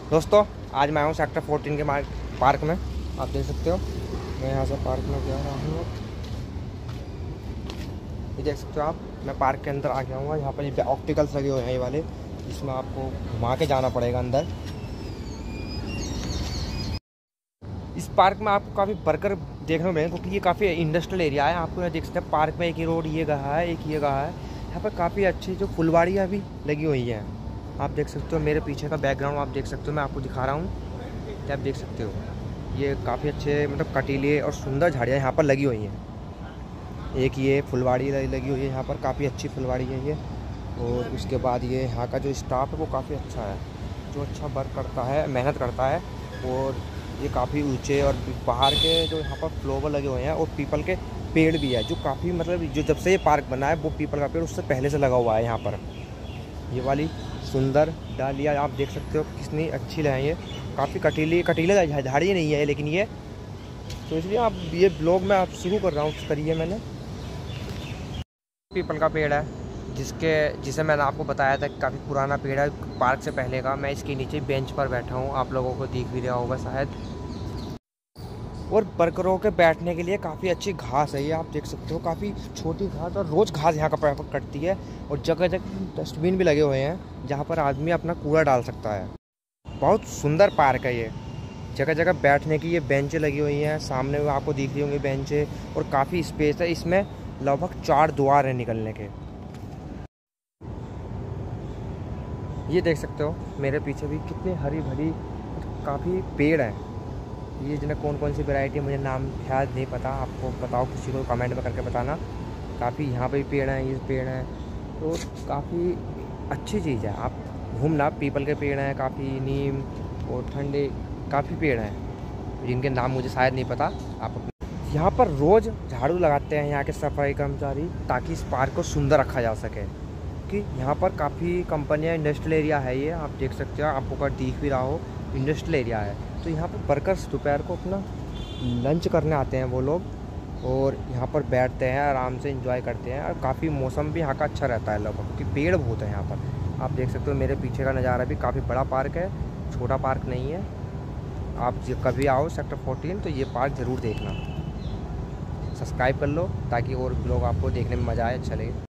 दोस्तों आज मैं आया हूँ सेक्टर 14 के पार्क में। आप देख सकते हो मैं यहाँ से पार्क में जा रहा हूँ। ये देख सकते हो आप, मैं पार्क के अंदर आ गया हूँ। यहाँ पर ये ऑप्टिकल्स लगे हुए हैं ये वाले, जिसमें आपको घुमा के जाना पड़ेगा अंदर। इस पार्क में आपको काफ़ी वर्कर देखने को मिलेंगे क्योंकि ये काफ़ी इंडस्ट्रियल एरिया है। आपको यहाँ देख सकते हैं पार्क में एक ही रोड ये गया है, एक ये गया है। यहाँ पर काफ़ी अच्छी जो फुलवाड़ियाँ भी लगी हुई हैं। आप देख सकते हो मेरे पीछे का बैकग्राउंड आप देख सकते हो, मैं आपको दिखा रहा हूँ। आप देख सकते हो ये काफ़ी अच्छे मतलब कटीले और सुंदर झाड़ियाँ यहाँ पर लगी हुई हैं। एक ये फुलवाड़ी लगी हुई है यहाँ पर, काफ़ी अच्छी फुलवाड़ी है ये। और उसके बाद ये यहाँ का जो स्टाफ है वो काफ़ी अच्छा है, जो अच्छा वर्क करता है, मेहनत करता है। और ये काफ़ी ऊंचे और बाहर के जो यहाँ पर फ्लावर लगे हुए हैं और पीपल के पेड़ भी है, जो काफ़ी मतलब जो जब से ये पार्क बना है वो पीपल का पेड़ उससे पहले से लगा हुआ है यहाँ पर। ये वाली सुंदर डालियाँ आप देख सकते हो कितनी अच्छी है। ये काफ़ी कटीले झाड़ियाँ नहीं है लेकिन ये, तो इसलिए आप ये ब्लॉग में आप शुरू कर रहा हूँ करिए। मैंने पीपल का पेड़ है जिसे मैंने आपको बताया था कि काफ़ी पुराना पेड़ है पार्क से पहले का। मैं इसके नीचे बेंच पर बैठा हूँ, आप लोगों को दिख भी रहा होगा शायद। और वर्करों के बैठने के लिए काफ़ी अच्छी घास है ये, आप देख सकते हो काफ़ी छोटी घास, और रोज़ घास यहाँ का कटती है। और जगह जगह डस्टबिन भी लगे हुए हैं जहाँ पर आदमी अपना कूड़ा डाल सकता है। बहुत सुंदर पार्क है ये, जगह जगह बैठने की ये बेंचें लगी हुई हैं। सामने में आपको दिख रही होंगी बेंचें, और काफ़ी स्पेस है इसमें। लगभग 4 द्वार हैं निकलने के। ये देख सकते हो मेरे पीछे भी कितनी हरी भरी काफ़ी पेड़ हैं। ये जिन्हें कौन कौन सी वैरायटी मुझे नाम ख्याल नहीं पता, आपको बताओ किसी को कमेंट में करके बताना। काफ़ी यहाँ पे भी पेड़ हैं, ये पेड़ हैं, तो काफ़ी अच्छी चीज़ है। आप घूमना, पीपल के पेड़ हैं काफ़ी, नीम और ठंडे काफ़ी पेड़ हैं जिनके नाम मुझे शायद नहीं पता। आप यहाँ पर रोज़ झाड़ू लगाते हैं यहाँ के सफाई कर्मचारी, ताकि इस पार्क को सुंदर रखा जा सके। कि यहाँ पर काफ़ी कंपनियाँ, इंडस्ट्रियल एरिया है ये, आप देख सकते हो, आपको अगर दिख भी रहा हो इंडस्ट्रियल एरिया है। तो यहाँ पर वर्कर्स दोपहर को अपना लंच करने आते हैं वो लोग, और यहाँ पर बैठते हैं, आराम से एंजॉय करते हैं। और काफ़ी मौसम भी यहाँ का अच्छा रहता है लगभग, क्योंकि पेड़ बहुत है यहाँ पर। आप देख सकते हो मेरे पीछे का नज़ारा भी काफ़ी बड़ा पार्क है, छोटा पार्क नहीं है। आप कभी आओ सेक्टर 14 तो ये पार्क ज़रूर देखना। सब्सक्राइब कर लो ताकि और लोग आपको देखने में मज़ा आए, अच्छा लगे।